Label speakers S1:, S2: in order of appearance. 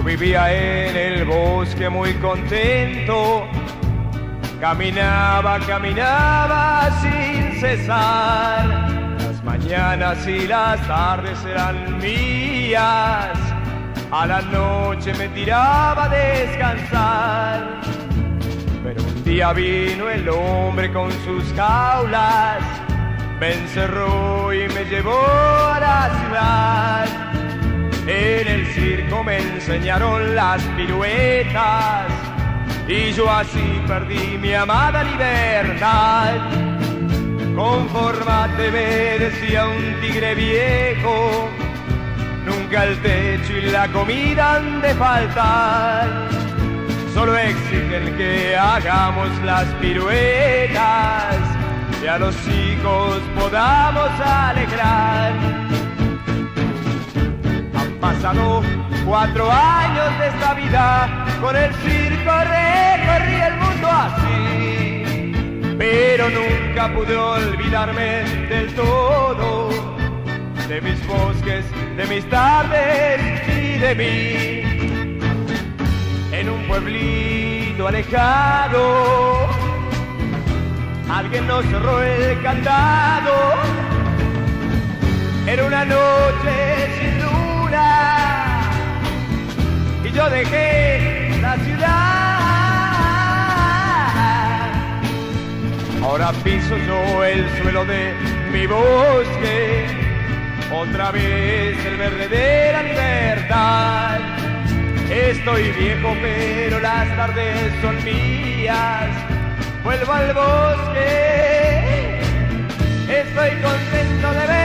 S1: vivía en el bosque muy contento. Caminaba, caminaba sin cesar. Las mañanas y las tardes eran mías. A la noche me tiraba a descansar. Pero un día vino el hombre con sus jaulas, me encerró y me llevó a la ciudad. En el circo me enseñaron las piruetas y yo así perdí mi amada libertad. Confórmate, me decía un tigre viejo, nunca el techo y la comida han de faltar. Solo exigen que hagamos las piruetas y a los hijos podamos alegrar. Han pasado 4 años de esta vida, con el circo recorrí el mundo así, pero nunca pude olvidarme del todo, de mis bosques, de mis tardes y de mí. En un pueblito alejado, alguien nos cerró el candado. Era una noche sin luna y yo dejé la ciudad. Ahora piso yo el suelo de mi bosque, otra vez el verde de la libertad. Estoy viejo pero las tardes son mías, vuelvo al bosque, estoy contento de ver